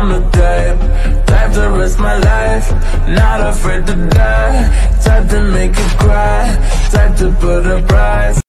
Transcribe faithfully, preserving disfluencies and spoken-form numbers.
I'm the type, type to risk my life, not afraid to die, type to make you cry, type to put a price